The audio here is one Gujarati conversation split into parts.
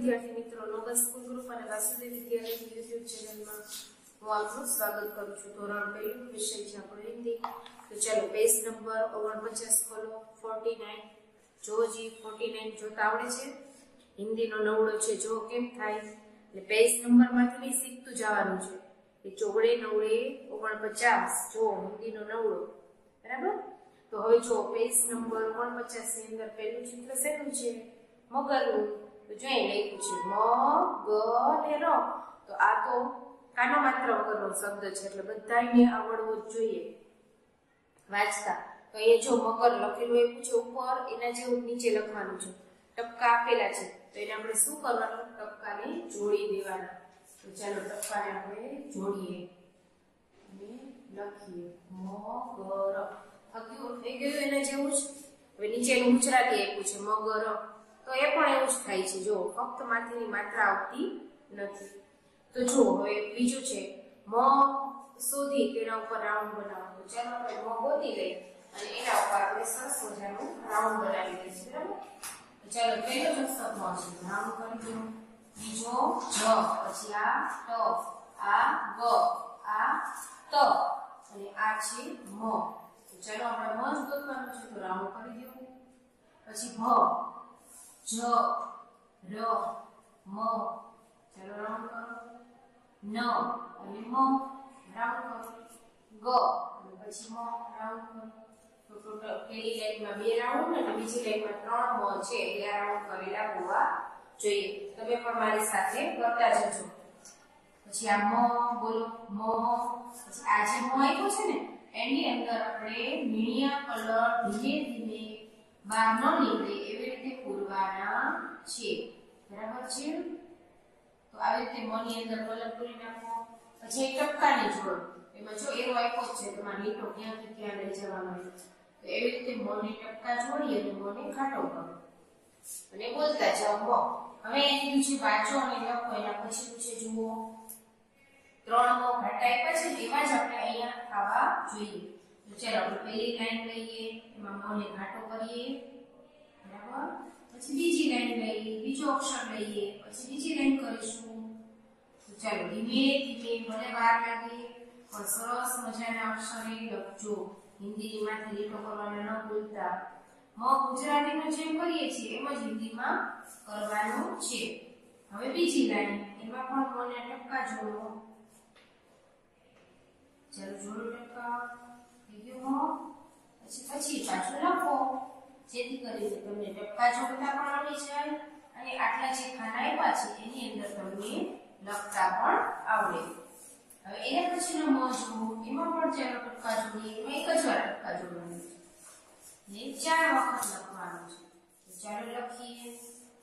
વિદ્યાર્થી મિત્રો, નોબલ સ્કૂલ ગ્રુપ અને વાસુદેવ વિદ્યાલય યુટ્યુબ ચેનલમાં હું આપનું સ્વાગત કરું છું। ધોરણ 2 વિષય છે આપણો હિન્દી। તો ચાલો પેજ નંબર 49 ખોલો। 49 જો જી 49 જોતા આવડે છે? હિન્દીનો નવડો છે જો કેમ થાય એટલે પેજ નંબરમાંથી શીખતું જવાનું છે કે ચોગડે નવડે 49 જો હિન્દીનો નવડો, બરાબર। તો હવે જો પેજ નંબર 49 ની અંદર પહેલું ચિત્ર શેનું છે? મગરનું। તો જો અહીં લખ્યું છે મ ગ ને ર। તો આ તો કાનો માત્ર વગરનો શબ્દ છે એટલે બધાને આવડવો જ જોઈએ વાંચતા। તો એ જો મગર લખેલું એવું છે ઉપર, એના જેવું નીચે લખવાનું છે, ટપકા આપેલા છે, તો એને આપણે શું કરવાનું? ટપકાને જોડી દેવાના। તો ચાલો ટપકાને આપણે જોડીએ અને લખીએ મગર। થઈ ગયું એના જેવું જ। હવે નીચેનું ગુજરાતી આપ્યું છે મગર, તો એ પણ એવું જ થાય છે જો, ફક્ત માથેની માત્રા આવતી નથી। તો જો હવે બીજું છે મ શોધી તેના ઉપર રાઉન્ડ બનાવવાનું। ચાલો આપણે મ ગોતી લઈએ અને એના ઉપર આપણે સરસ મજાનું રાઉન્ડ બનાવી દઈશું, બરાબર। તો ચાલો પહેલો જ અક્ષર મ છે, રાઉન્ડ કરી દો। બીજો જ, પછી આ ટ, આ ગ, આ ત અને આ છે મ। તો ચાલો આપણે મ જ ગોતવાનું છે તો રાઉન્ડ કરી દો। પછી ભ, જ, ર, મ, ચાલો રાઉન્ડ કરો। ન અને મ રાઉન્ડ કરો। ગ અને પછી મ રાઉન્ડ કરો। તો ટોટલ પહેલી લાઈનમાં 2 રાઉન્ડ અને બીજી લાઈનમાં 3 મ છે એટલે આ રાઉન્ડ કરેલા હોવા જોઈએ। તમે પણ મારી સાથે કરતા જજો। પછી આ મ બોલો મ, પછી આ જે મ આપ્યો છે ને એની અંદર આપણે મીણિયા કલર ધીમે ધીમે બહાર ન નીકળે એવી રીતે પૂરવાના છે, બરાબર છે। તો આવી રીતે મ ની અંદર કલર પૂરી નાખો। પછી એક ટપકાની જોડો, એમાં જો એરો આપ્યો છે તમારે લીટો ક્યાંથી ક્યાં લઈ જવાનો છે, તો એવી રીતે મ ને ટપકા જોડી અને મ ને ઘાટો કરો અને બોલતા જાઓ મ। હવે એ કીધું છે વાંચો અને લખો, એના પછીનું છે જુઓ 3 મ ઘાટા આપ્યા છે ને એવા જ આપણે અહીંયા ખાવા જોઈએ। તો ચાલો આપણે પહેલી લાઈન લઈએ, એમાં મ ને ઘાટો કરીએ, બરાબર। પછી બીજી લાઈન લઈએ, બીજો અક્ષર લઈએ, પછી બીજી લાઈન કરીશું। તો ચાલો ધીમે ધીમે ભલે વાર લાગે પણ સરસ મજાના અક્ષરે લખજો। હિન્દીની માથે લીટો કરવાના ન ભૂલતા। મ ગુજરાતીમાં જેમ કરીએ છીએ એમ જ હિન્દીમાં કરવાનું છે। હવે બીજી લાઈન, એમાં પણ મને ટપકા જોડો। ચાલો જોડો ટપકા, થઈ ગયું મ। પછી પાછું લખો જેથી કરીને તમને ટપકા જોડતા પણ આવડી જાય અને આટલા જે ખાના આપ્યા છે એની અંદર તમને લખતા પણ આવડે। હવે એના પછીનો મ જુઓ, એમાં પણ ચાલો ટપકા જોડીએ, એમાં એક જ વાર ટપકા જોડવાનું છે ને 4 વખત લખવાનું છે। તો ચાલો લખીએ।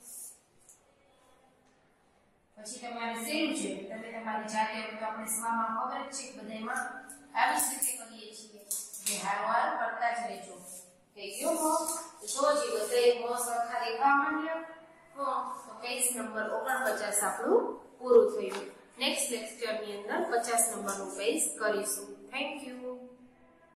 પછી તમારે શેનું છે તમે તમારી જાતે તો આપણે સ્વામાં ખબર જ છે બધાયમાં આવી જ રીતે કરીએ છીએ જે હારવાર કરતા જ રહેજો। થઈ ગયો મ? તો જી બધાય મ સરખા દેખવા માંડ્યા? તો પેજ નંબર 49 આપણું પૂરું થયું। નેક્સ્ટ લેક્ચરની અંદર 50 નંબરનું પેજ કરીશું। Thank you.